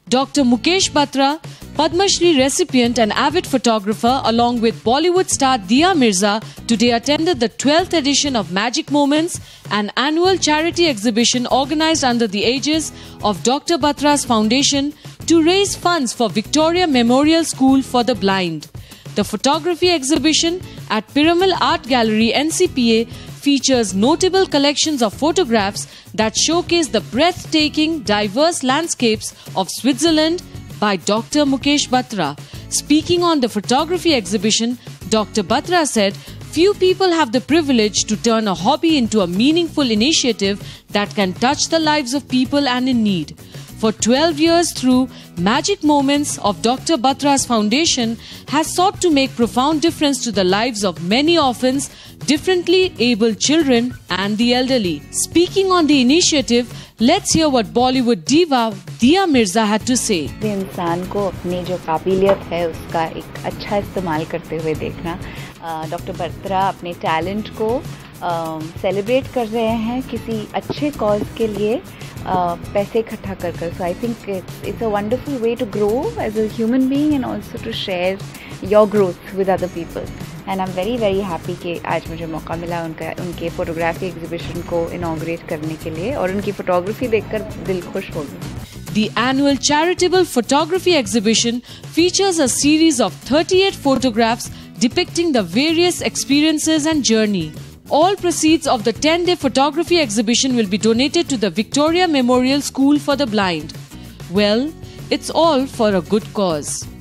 DrMukeshBatra, Padma Shri recipient and avid photographer along with Bollywood star DiaMirza today attended the 12th edition of Magic Moments, an annual charity exhibition organized under the aegis of DrBatra's foundation to raise funds for Victoria Memorial School for the Blind. The photography exhibition at Piramal Art Gallery NCPA features notable collections of photographs that showcase the breathtaking, diverse landscapes of Switzerland by DrMukeshBatra. Speaking on the photography exhibition, DrBatra said, "Few people have the privilege to turn a hobby into a meaningful initiative that can touch the lives of people and in need. For 12 years through, Magic Moments of DrBatra's foundation has sought to make profound difference to the lives of many orphans, differently abled children and the elderly." Speaking on the initiative, let's hear what Bollywood diva DiaMirza had to say. इंसान को अपनी जो काबिलियत है उसका एक अच्छा इस्तेमाल करते हुए देखना, DrBatra अपने टैलेंट को सेलिब्रेट कर रहे हैं किसी अच्छे कॉज के लिए पैसे इकट्ठा कर कर. So I think it's a wonderful way to grow as a human being and also to share your growth with other people. And I'm very very happy कि आज मुझे मौका मिला उनके फोटोग्राफी एग्जीबिशन को इनॉग्रेट करने के लिए और उनकी फोटोग्राफी देखकर दिल खुश हो गया. The annual charitable photography exhibition features a series of 38 photographs depicting the various experiences and journey. All proceeds of the 10-day photography exhibition will be donated to the Victoria Memorial School for the Blind. Well, it's all for a good cause.